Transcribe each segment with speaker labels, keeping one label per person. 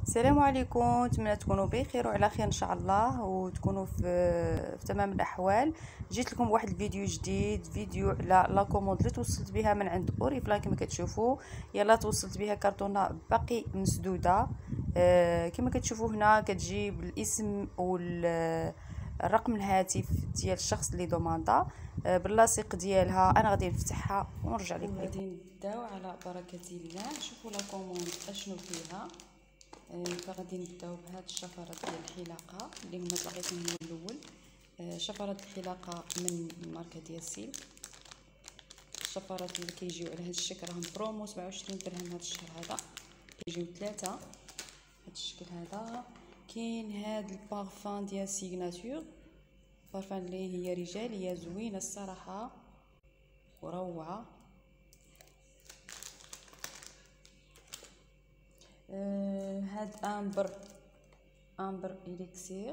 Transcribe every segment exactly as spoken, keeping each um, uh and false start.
Speaker 1: السلام عليكم، نتمنى تكونوا بخير وعلى خير ان شاء الله وتكونوا في, في تمام الاحوال. جيت لكم بواحد الفيديو جديد، فيديو على لا كوموند اللي توصلت بها من عند اوريفلام. كما كتشوفوا يلا توصلت بها كرتونه باقي مسدوده. آه كما كتشوفوا هنا كتجي بالاسم والرقم الهاتف ديال الشخص اللي دوماندا آه باللاصق ديالها. انا غادي نفتحها ونرجع لكم. غادي نبداو على بركه الله. نشوفوا لا كوموند اشنو فيها. فغادي نبداو بهاد الشفرات ديال الحلاقه اللي هما لقيتهم هو الاول. شفرات الحلاقه من الماركه ديال سيلك. الشفرات اللي كيجيو على هاد الشكل راهم برومو سبعة وعشرين درهم هاد الشهر هذا، كيجيو ثلاثه هاد الشكل هذا. كاين هاد البارفان ديال سيغناتور، بارفان اللي هي رجاليه زوينه الصراحه وروعه. آه هاد امبر امبر اليكسير،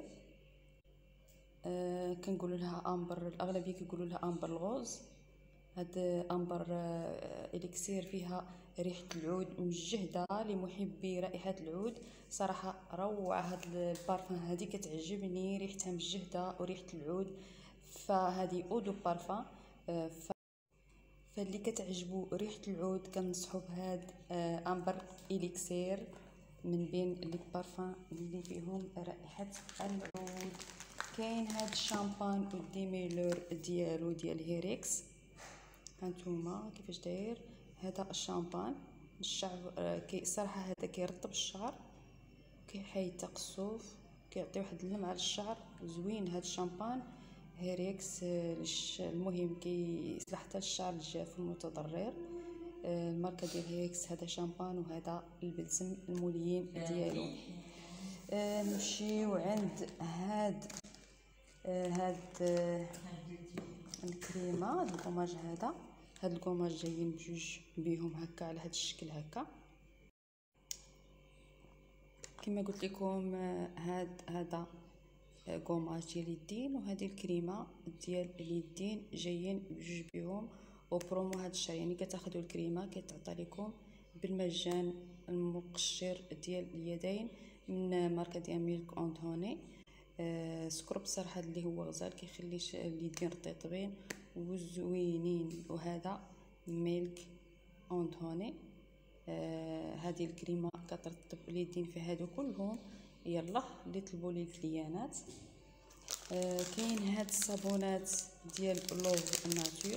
Speaker 1: آه كنقولوا لها امبر، الاغلبيه كيقولوا لها امبر الغوز. هاد امبر آه اليكسير فيها ريحه العود مجهده لمحبي رائحه العود. صراحه روعه هاد البارفان، هذه كتعجبني ريحتها مجهده وريحه العود. فهذه اودو بارفان، آه فاللي كتعجبو ريحه العود كنصحو بهاد آه امبر اليكسير من بين لي بارفان اللي فيهم رائحه العود. كاين هاد الشامبان والديميلور ديالو ديال هيريكس، هانتوما كيفاش داير هذا الشامبان. الشعر آه كي صراحه هذا كيرطب الشعر، كيحيد التقصف، كيعطي واحد اللمعه للشعر زوين. هاد الشامبان هيريكس آه المهم كيصلح حتى الشعر الجاف المتضرر. آه الماركه ديال هيريكس. هذا شامبان وهذا البلسم المولين ديالو. آه نمشيو عند هاد آه هاد آه الكريمه، هاد الكوماج هذا. هاد الكوماج جايين بجوج بيهم هكا على هاد الشكل هكا. كما قلت لكم آه هاد هذا آه كوماج ديال اليدين، وهذه الكريمه ديال اليدين جايين بجوج بيهم وبرومو هاد الشهر. يعني كتاخذوا الكريمه كيتعطى لكم بالمجان المقشر ديال اليدين من ماركه ديال ميلك اون هوني. آه سكرب صراحه اللي هو غزال كيخلي اليدين رطيطبين وزوينين. وهذا ميلك اون هوني. آه هذه الكريمه كترطب اليدين في هادو كلهم. يلا اللي طلبوا لي الكليانات. آه كاين هاد الصابونات ديال لوف ناتور،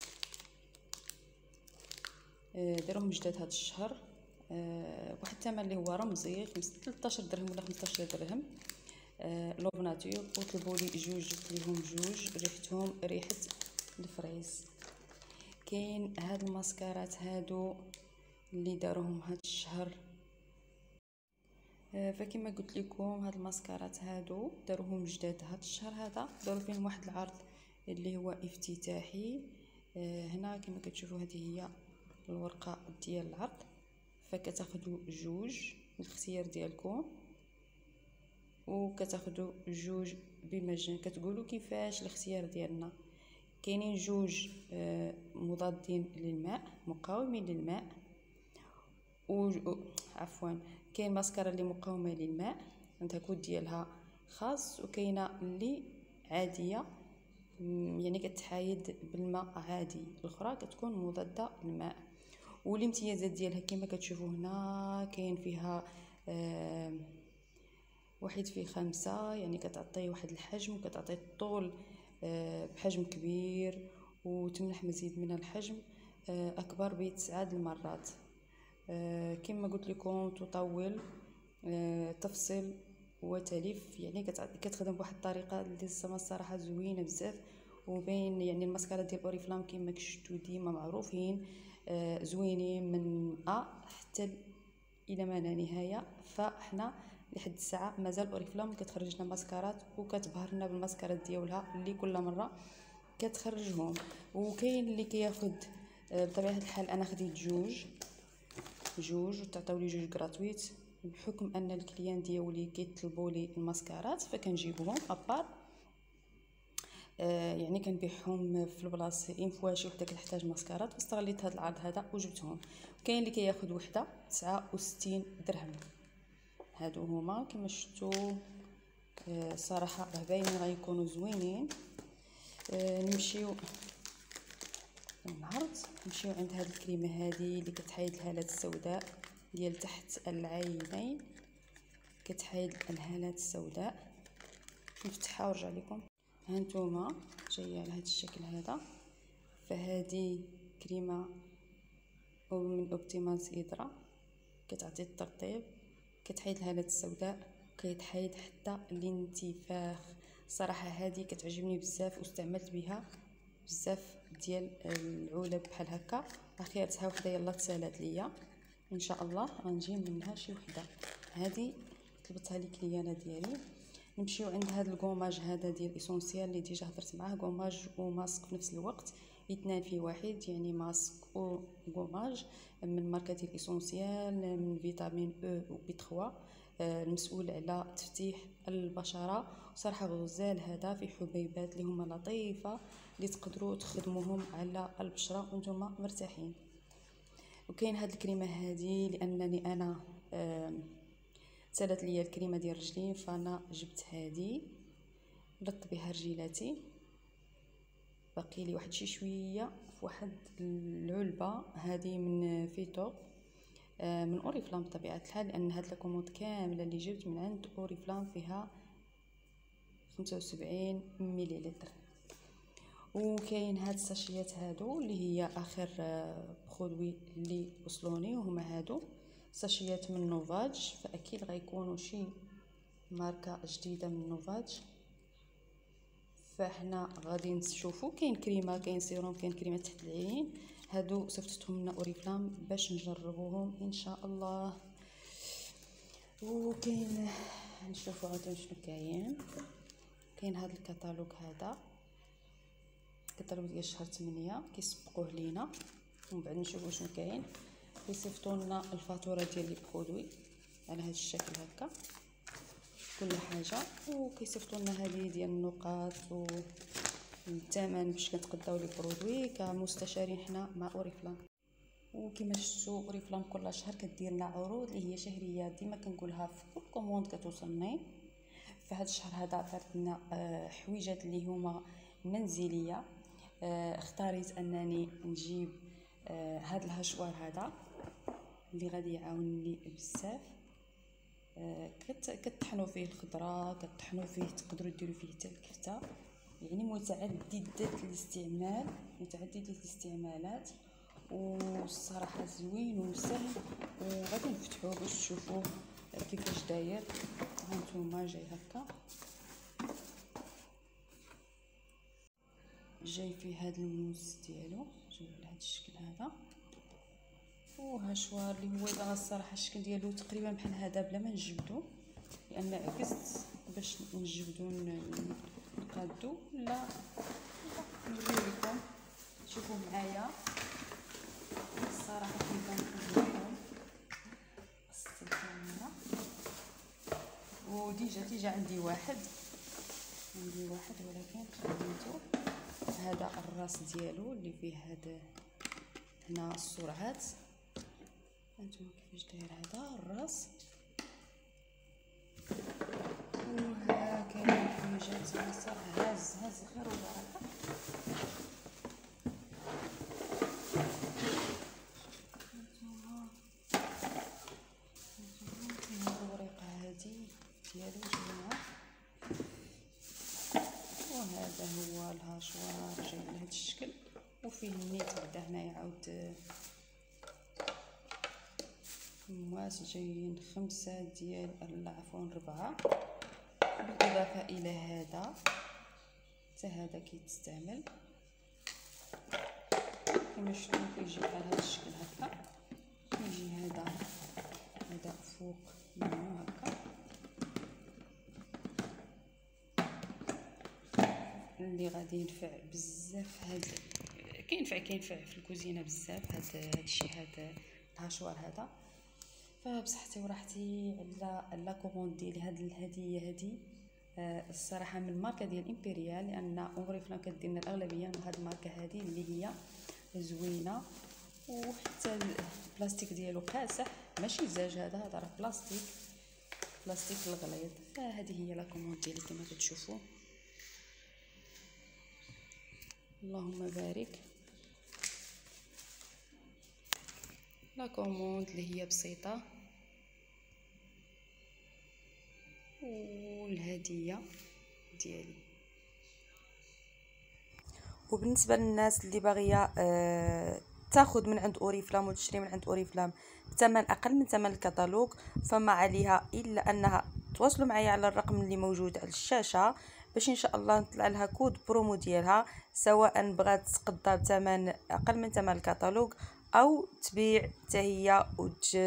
Speaker 1: آه داروهم جداد هاد الشهر. آه واحد الثمن اللي هو رمزي، ثلاثة عشر درهم ولا خمسطاش درهم. آه لوف ناتور. وطلبوا لي جوج، جبت ليهم جوج ريحتهم ريحه الفريز. كاين هاد الماسكارات هادو اللي داروهم هاد الشهر. آه فكما قلت لكم هاد الماسكارات هادو داروهم جداد هاد الشهر هذا، داروا فيهم واحد العرض اللي هو افتتاحي. آه هنا كما كتشوفوا هذه هي الورقه ديال العرض، فكتاخذوا جوج الاختيار ديالكم وكتاخذوا جوج بمجان. كتقولوا كيفاش الاختيار ديالنا. كاينين جوج آه مضادين للماء، مقاومين للماء، و عفوا كاين ماسكارا اللي مقاومه للماء عندها كود ديالها خاص، وكاينه اللي عاديه يعني كتحايد بالماء عادي، الاخرى كتكون مضاده للماء. والامتيازات ديالها كما كتشوفوا هنا كاين فيها آه واحد في خمسة، يعني كتعطي واحد الحجم وكتعطي الطول آه بحجم كبير، وتمنح مزيد من الحجم آه اكبر بتسعة المرات. آه كما قلت لكم تطول، آه تفصل وتلف، يعني كتخدم بواحد الطريقه اللي الصراحه زوينه بزاف. وبين يعني الماسكارا ديال اوريفلام كما كشفتوا ديما معروفين آه زوينين من ا حتى الى ما لا نهايه. فاحنا لحد الساعه مازال اوريفلام كتخرج لنا ماسكارات وكتبهرنا بالماسكارات ديالها اللي كل مره كتخرجهم. وكاين اللي كياخذ آه بطبيعه الحال انا خديت جوج جوج وتعطيو لي جوج غراتويت، بحكم ان الكليان ديالي كيطلبوا لي الماسكارات فكنجيبهم ابار. آه يعني كنبيعهم في البلاصه اين فوا شي وحده كتحتاج ماسكارات، واستغليت هذا العرض هذا وجبتهم. كاين اللي كياخذ وحده تسعة وستين درهم. هادو هما كما شفتوا. آه صراحه راه باينين غيكونوا زوينين. آه نمشيو العرض، نمشيو عند هاد الكريمه هذه اللي كتحيد الهالات السوداء ديال تحت العينين، كتحيد الهالات السوداء. نفتحها ونرجع لكم. هانتوما جايه على هذا الشكل هذا. فهذه كريمه من اوبتيمالز إدرا، كتعطي الترطيب، كتحيد الهالات السوداء، كيتحيد حتى الانتفاخ. صراحه هذه كتعجبني بزاف واستعملت بها بزاف ديال العلب بحال هكا. اخيرتها وحده يلا تسالات ليا، ان شاء الله غنجيب منها شي وحده. هذه طلبتها لي كليانه ديالي. نمشيو عند هذا الكوماج هذا ديال اسونسيال اللي ديجا هضرت معاه، كوماج وماسك في نفس الوقت، اثنان في واحد، يعني ماسك وكوماج من ماركه ديال اسونسيال من فيتامين او و بي ثلاثة، المسؤول على تفتيح البشره. صراحه غزال هذا في حبيبات اللي هما لطيفه اللي تقدروا تخدموهم على البشره وانتم مرتاحين. وكاين هاد الكريمه هذه لانني انا سالت ليا الكريمه ديال الرجلين، فانا جبت هذه رطب بها رجيلاتي. باقي لي واحد شي شويه في واحد العلبه هذه من فيتو من اوريفلام بطبيعه الحال، لان هاد لاكوموند كامله اللي جبت من عند اوريفلام فيها خمسة وسبعين مليلتر. وكاين هاد الساشيات هادو اللي هي اخر برودوي اللي وصلوني، وهما هادو ساشيات من نوفاج، فاكيد غيكونوا شي ماركه جديده من نوفاج. فاحنا غادي نشوفوا كاين كريمه، كاين سيروم، كاين كريمه تحت العين. هادو صيفطتهم لنا اوريفلام باش نجربوهم ان شاء الله. وكاين نشوفوا عاوتاني شنو كاين. كاين هذا الكتالوج هذا، الكتالوج ديال شهر ثمانية كيسبقوه لينا، ومن بعد نشوفوا شنو كاين. كيصيفطوا لنا الفاتوره ديال لي برودوي على هذا الشكل هكا كل حاجه، وكيصيفطوا لنا هذه ديال النقاط والثمن باش كنتقداو لي برودوي كمستشارين حنا مع اوريفلام. وكما شفتوا اوريفلام كل شهر كدير لنا عروض اللي هي شهريه، ديما كنقولها في كل كوموند كتوصلني. فهاد الشهر هذا عطات لنا حويجات اللي هما منزليه. اختاريت انني نجيب هاد الهشوار هذا اللي غادي يعاونني بزاف. كتطحنوا فيه الخضره، كتطحنوا فيه، تقدروا ديروا فيه حتى الكفته، يعني متعدده الاستعمال، متعدده الاستعمالات. والصراحه زوين وسهل، وغادي نفتحوه باش تشوفوا كيفاش داير. هانتوما جاي هكا، جاي في هذا الموس ديالو، جاي على هذا الشكل هذا. وهشوار اللي هو دابا الصراحه الشكل ديالو تقريبا بحال هذا بلا ما نجبدو، لان عكست باش نجبدو نقادو. لا نوري لكم، شوفوا معايا الصراحه كيبان لكم قصت الكاميرا. وديجا تيجا عندي واحد عندي واحد ولكن خديتو هذا الراس ديالو اللي فيه هذا هنا السرعات. هانتوما كيفاش داير هذا الراس. وها كاين الحويجات صراحه هاز هاز خير وبركه. هانتوما هانتوما كاين هاد الوريقه هادي ديالو جايه، وهذا هو الهاشوار جاي على هذا الشكل، وفيه النيت بعدا هنايا عاود مواس جايين خمسة ديال لا عفوا ربعة، بالاضافه الى هذا حتى هذا كيتستعمل كما شفتوا. كيجي على هذا الشكل هكا، كيجي هذا هذا فوق منه هكا اللي غادي ينفع بزاف. هذا كينفع كينفع في الكوزينه بزاف هذا الشيء هذا الهاشوار هذا. فبصحتي وراحتي على لا كوموند ديالي هاد الهديه هذه. آه الصراحه من الماركه ديال امبيريال، لان اوريفلام كدير لنا الاغلبيه من هاد الماركه هذه اللي هي زوينه. وحتى البلاستيك ديالو قاسح، ماشي زاج، هذا هذا راه بلاستيك بلاستيك الغليظ. هذه هي لا كوموند ديالي كما كتشوفوا. اللهم بارك. لا كوموند اللي هي بسيطه، والهديه ديالي. وبالنسبه للناس اللي باغيه آه تاخذ من عند اوريفلام وتشري من عند اوريفلام بثمن اقل من ثمن الكتالوج، فما عليها الا انها تواصلوا معايا على الرقم اللي موجود على الشاشه باش ان شاء الله نطلع لها كود برومو ديالها، سواء بغات تقضى بثمن اقل من ثمن الكتالوج او تبيع حتى هي وت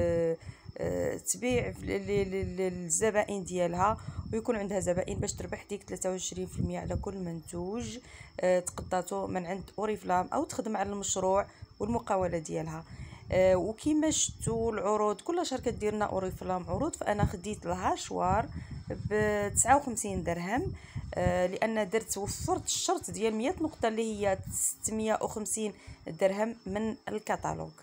Speaker 1: تبيع للزبائن ديالها ويكون عندها زبائن باش تربح ديك ثلاثة وعشرين بالمئة على كل منتوج تقضاتو من عند اوريفلام او تخدم على المشروع والمقاوله ديالها. وكيما شفتوا العروض كل شهر كدير لنا اوريفلام عروض، فانا خديت لها شوار ب تسعة وخمسين درهم لان درت وفرت الشرط ديال مية نقطه اللي هي ستمية وخمسين درهم من الكتالوج.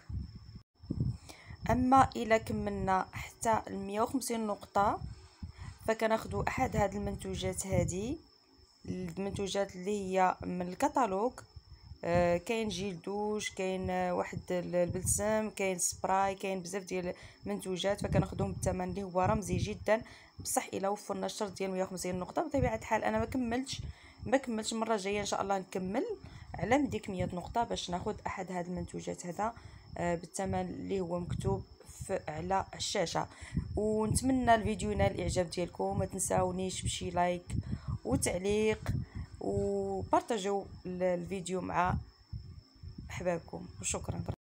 Speaker 1: اما الا كملنا حتى مية وخمسين نقطه فكناخذوا احد هاد المنتوجات، هذه المنتوجات اللي هي من الكتالوج. آه كاين جيل دوش، كاين آه واحد البلسم، كاين سبراي، كاين بزاف ديال المنتوجات، فكناخذهم بالثمن اللي هو رمزي جدا. بصح الا وفرنا الشرط ديال مية وخمسين نقطه بطبيعه الحال انا ما كملتش ما كملتش المره الجايه ان شاء الله نكمل على من ديك مية نقطه باش ناخذ احد هاد المنتوجات هذا آه بالثمن اللي هو مكتوب على الشاشه. ونتمنى الفيديو ينال الاعجاب ديالكم، ما تنساونيش بشي لايك وتعليق وبارطاجيو الفيديو مع احبابكم، وشكرا.